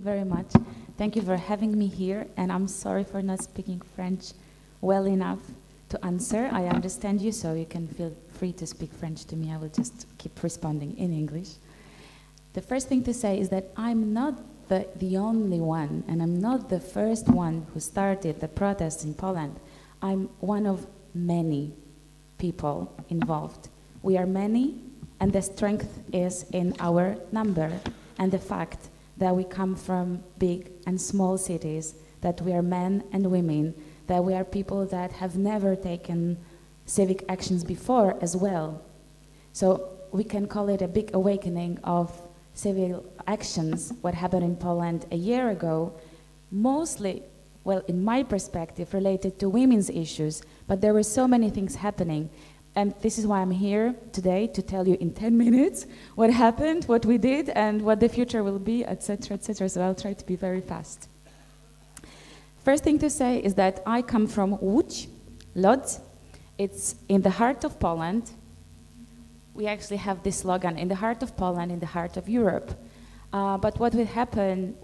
very much. Thank you for having me here, and I'm sorry for not speaking French well enough to answer. I understand you, so you can feel free to speak French to me. I will just keep responding in English. The first thing to say is that I'm not the only one, and I'm not the first one who started the protests in Poland. I'm one of many people involved. We are many, and the strength is in our number, and the fact that we come from big and small cities, that we are men and women, that we are people that have never taken civic actions before as well. So we can call it a big awakening of civil actions, what happened in Poland a year ago, mostly, well, in my perspective, related to women's issues, but there were so many things happening. And this is why I'm here today, to tell you in 10 minutes what happened, what we did, and what the future will be, etc., etc. So I'll try to be very fast. First thing to say is that I come from Łódź, Lodz. It's in the heart of Poland. We actually have this slogan, in the heart of Poland, in the heart of Europe. But what happened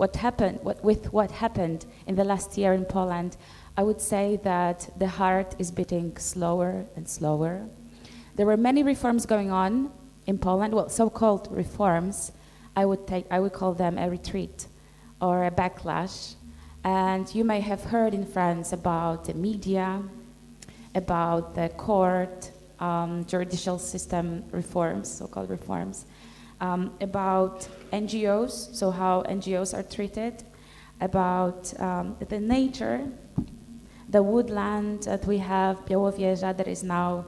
in the last year in Poland, I would say that the heart is beating slower and slower. There were many reforms going on in Poland, well, so-called reforms. I would call them a retreat or a backlash. And you may have heard in France about the media, about the court, judicial system reforms, so-called reforms, about NGOs, so how NGOs are treated, about the nature, the woodland that we have, Białowieża, that is now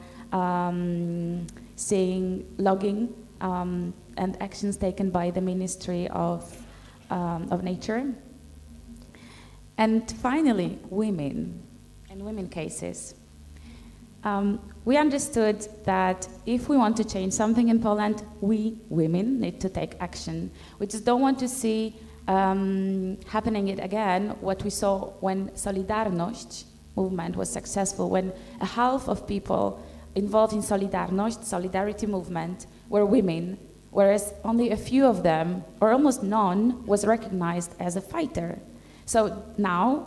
seeing logging and actions taken by the Ministry of Nature. And finally, women and women cases. We understood that if we want to change something in Poland, we women need to take action. We just don't want to see happening it again, what we saw when Solidarność movement was successful, when a half of people involved in Solidarność, solidarity movement, were women, whereas only a few of them, or almost none, was recognized as a fighter. So now,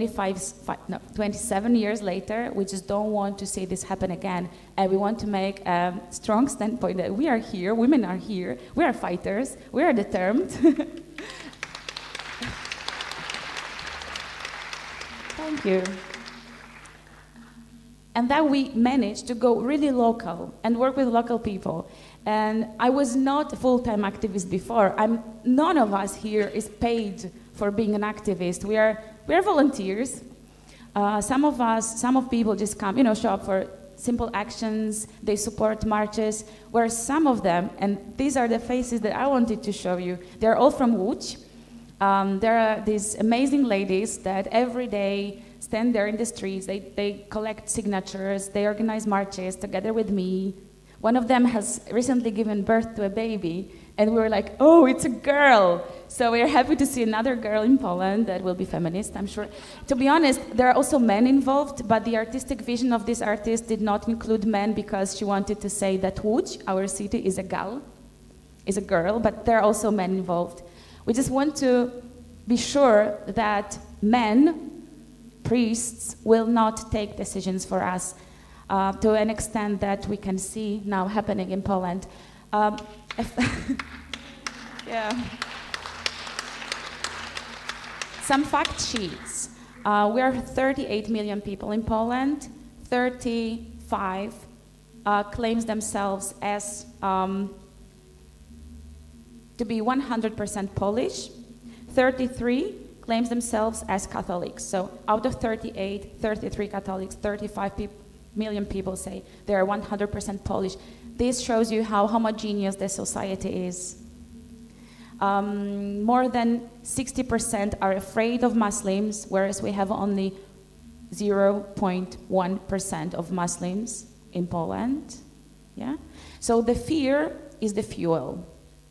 27 years later, we just don't want to see this happen again, and we want to make a strong standpoint that we are here, women are here, we are fighters, we are determined. Thank you. And that we managed to go really local and work with local people. And I was not a full-time activist before. None of us here is paid for being an activist. We are volunteers. Some people just come, show up for simple actions. They support marches. Where some of them, and these are the faces that I wanted to show you, they're all from Łódź. There are these amazing ladies that every day stand there in the streets. They collect signatures. They organize marches together with me. One of them has recently given birth to a baby, and we were like, oh, it's a girl. So we're happy to see another girl in Poland that will be feminist, I'm sure. To be honest, there are also men involved, but the artistic vision of this artist did not include men because she wanted to say that Łódź, our city, is a girl, but there are also men involved. We just want to be sure that men, priests, will not take decisions for us to an extent that we can see now happening in Poland. Yeah. Some fact sheets. We are 38 million people in Poland. 35 claims themselves as to be 100% Polish. 33 claims themselves as Catholics. So out of 38, 33 Catholics, 35 million people say they are 100% Polish. This shows you how homogeneous the society is. More than 60% are afraid of Muslims, whereas we have only 0.1% of Muslims in Poland. Yeah? So the fear is the fuel.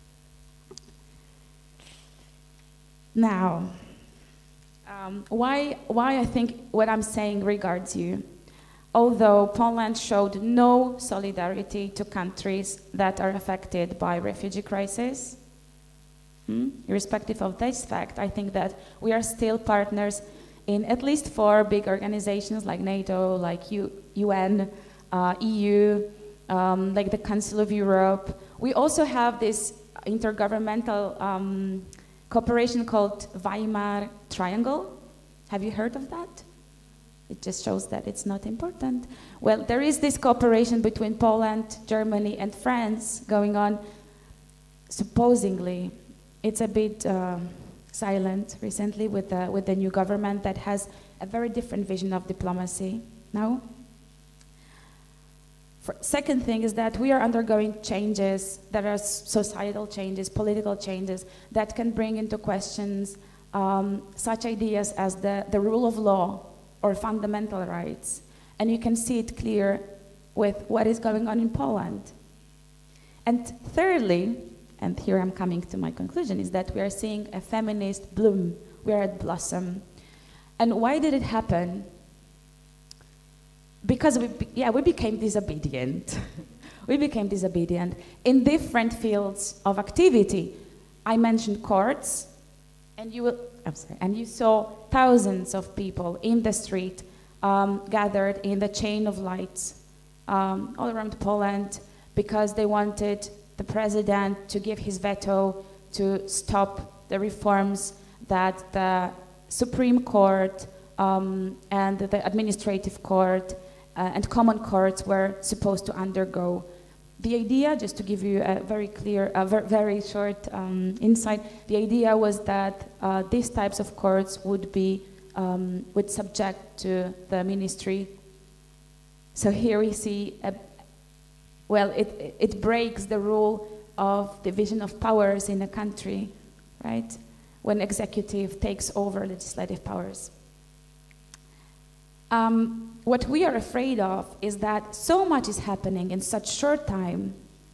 Now, why I think what I'm saying regards you. Although Poland showed no solidarity to countries that are affected by refugee crisis, Irrespective of this fact, I think that we are still partners in at least 4 big organizations like NATO, like UN, EU, like the Council of Europe. We also have this intergovernmental cooperation called Weimar Triangle. Have you heard of that? It just shows that it's not important. Well, there is this cooperation between Poland, Germany, and France going on. Supposedly, it's a bit silent recently with the new government that has a very different vision of diplomacy now. Second thing is that we are undergoing changes that are societal changes, political changes that can bring into questions such ideas as the rule of law or fundamental rights. And you can see it clear with what is going on in Poland. And thirdly, and here I'm coming to my conclusion, is that we are seeing a feminist bloom. We are at blossom. And why did it happen? Because we became disobedient. We became disobedient in different fields of activity. I mentioned courts, and you saw thousands of people in the street gathered in the chain of lights all around Poland because they wanted the president to give his veto to stop the reforms that the Supreme Court and the Administrative Court and common courts were supposed to undergo. The idea, just to give you a very clear, very short insight, the idea was that these types of courts would be subject to the ministry. So here we see, it breaks the rule of division of powers in a country, right? When executive takes over legislative powers. What we are afraid of is that so much is happening in such short time,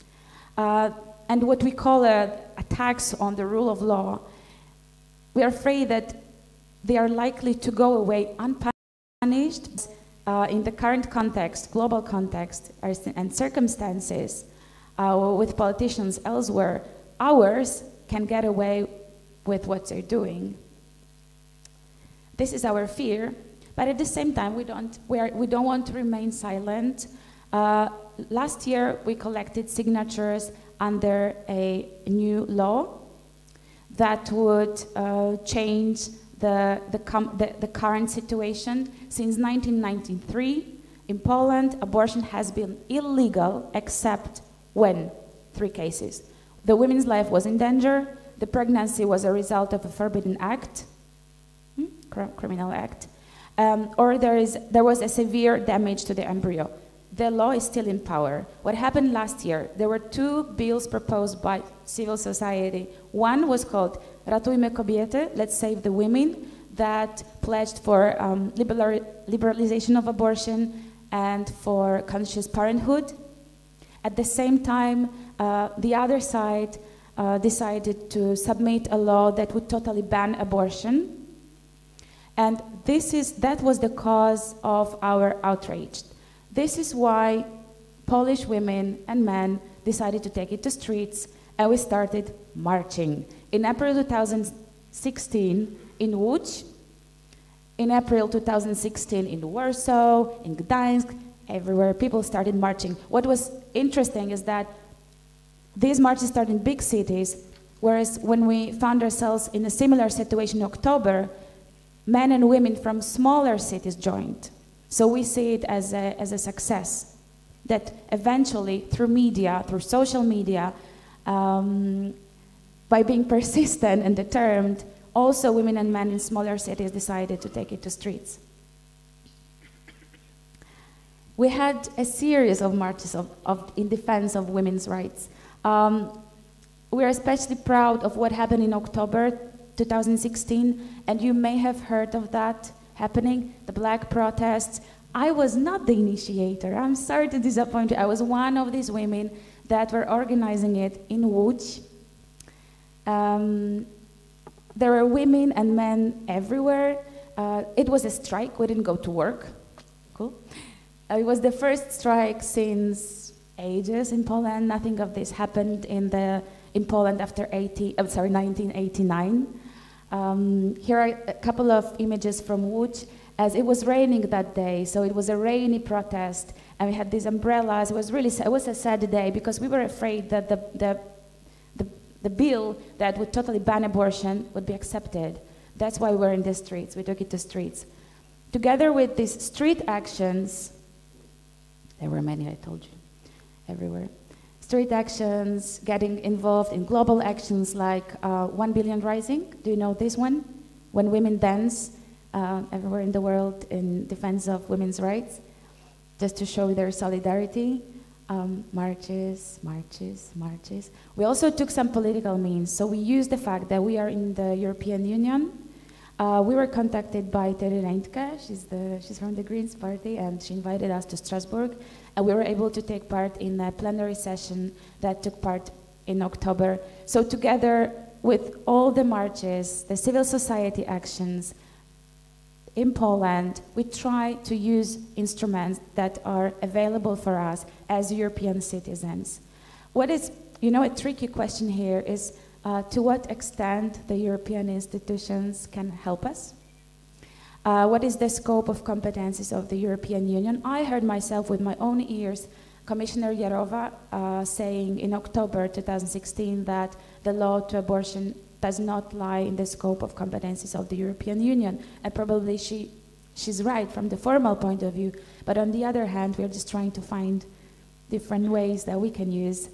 and what we call attacks on the rule of law, we are afraid that they are likely to go away unpunished in the current context, global context, and circumstances with politicians elsewhere. Ours can get away with what they're doing. This is our fear. But at the same time, we don't want to remain silent. Last year, we collected signatures under a new law that would change the current situation. Since 1993, in Poland, abortion has been illegal except when 3 cases. The woman's life was in danger, the pregnancy was a result of a forbidden act, criminal act, or there was a severe damage to the embryo. The law is still in power. What happened last year? There were 2 bills proposed by civil society. One was called Ratujmy Kobiety, Let's Save the Women, that pledged for liberalization of abortion and for conscious parenthood. At the same time, the other side decided to submit a law that would totally ban abortion. And that was the cause of our outrage. This is why Polish women and men decided to take it to streets, and we started marching. In April 2016 in Łódź, in April 2016 in Warsaw, in Gdańsk, everywhere people started marching. What was interesting is that these marches started in big cities, whereas when we found ourselves in a similar situation in October, men and women from smaller cities joined. So we see it as a success, that eventually through media, through social media, by being persistent and determined, also women and men in smaller cities decided to take it to streets. We had a series of marches in defense of women's rights. We are especially proud of what happened in October 2016, and you may have heard of that happening, the black protests. I was not the initiator. I'm sorry to disappoint you. I was one of these women that were organizing it in Łódź. There were women and men everywhere. It was a strike. We didn't go to work. Cool. It was the first strike since ages in Poland. Nothing of this happened in in Poland after 1989. Here are a couple of images from Łódź, as it was raining that day, so it was a rainy protest, and we had these umbrellas. It was really it was a sad day because we were afraid that the bill that would totally ban abortion would be accepted. That's why we were in the streets. We took it to streets. Together with these street actions, there were many, I told you, everywhere. Street actions, getting involved in global actions like 1 Billion Rising. Do you know this one? When women dance everywhere in the world in defense of women's rights, just to show their solidarity. Marches, marches, marches. We also took some political means. So we used the fact that we are in the European Union. We were contacted by Terry Reintke. She's from the Greens Party, and she invited us to Strasbourg. And we were able to take part in a plenary session that took part in October. So together with all the marches, the civil society actions in Poland, we try to use instruments that are available for us as European citizens. What is, a tricky question here is to what extent the European institutions can help us? What is the scope of competencies of the European Union? I heard myself with my own ears Commissioner Jourová saying in October 2016 that the law to abortion does not lie in the scope of competencies of the European Union. And probably she's right from the formal point of view. But on the other hand, we're just trying to find different ways that we can use.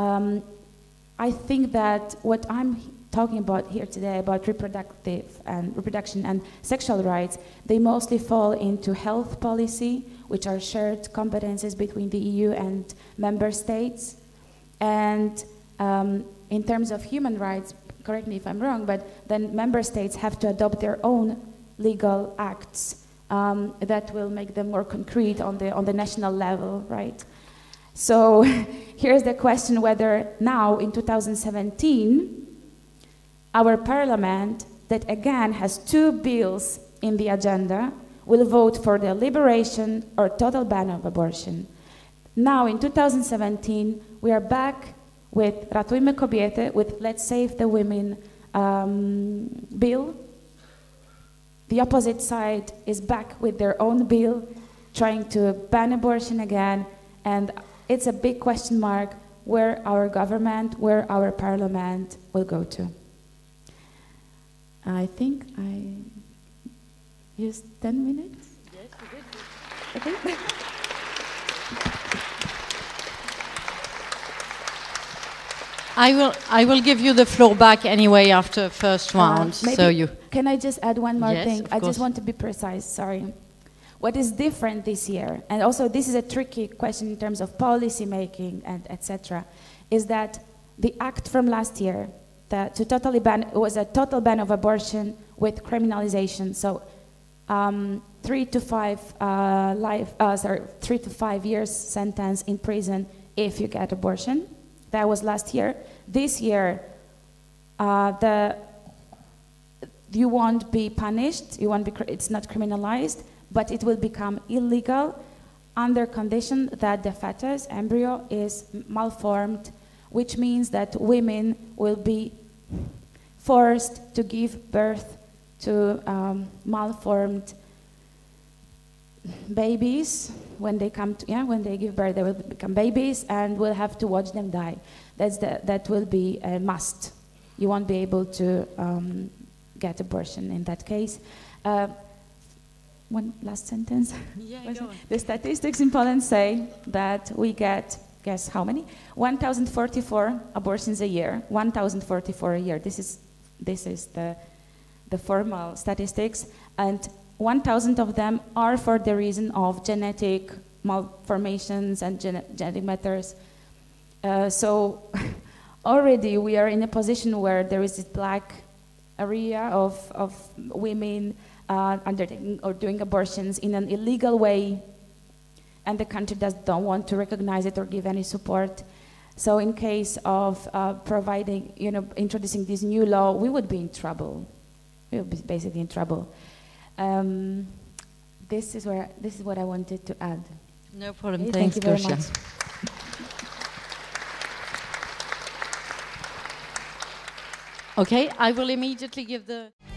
I think that what I'm talking about here today about reproduction and sexual rights, they mostly fall into health policy, which are shared competencies between the EU and member states. And in terms of human rights, correct me if I'm wrong, but then member states have to adopt their own legal acts that will make them more concrete on the national level, right? So here's the question whether now in 2017, our parliament, that again has 2 bills in the agenda, will vote for the liberation or total ban of abortion. Now in 2017, we are back with Ratujmy Kobiety, with Let's Save the Women bill. The opposite side is back with their own bill, trying to ban abortion again, and it's a big question mark where our government, where our parliament will go to. I think I used 10 minutes? Yes, you did. Okay. I will give you the floor back anyway after first round. Can I just add one more yes, thing? I just want to be precise, sorry. What is different this year, and also this is a tricky question in terms of policy making and etc., is that the act from last year to totally ban was a total ban of abortion with criminalization. So 3 to 5 years sentence in prison if you get abortion. That was last year. This year, you won't be punished. It's not criminalized, but it will become illegal under condition that the fetus, embryo, is malformed, which means that women will be forced to give birth to malformed babies. When they give birth, they will become babies, and we'll have to watch them die. That will be a must. You won't be able to get abortion in that case. One last sentence. Yeah, go on. The statistics in Poland say that we get, guess how many? 1,044 abortions a year. 1,044 a year. This is the formal statistics, and 1,000 of them are for the reason of genetic malformations and genetic matters. So already we are in a position where there is this black area of women undertaking or doing abortions in an illegal way, and the country don't want to recognize it or give any support. So in case of introducing this new law, we would be in trouble. We would be basically in trouble. This is what I wanted to add. No problem. Okay, Thanks, thank you very Gosia. much. Okay, I will immediately give the...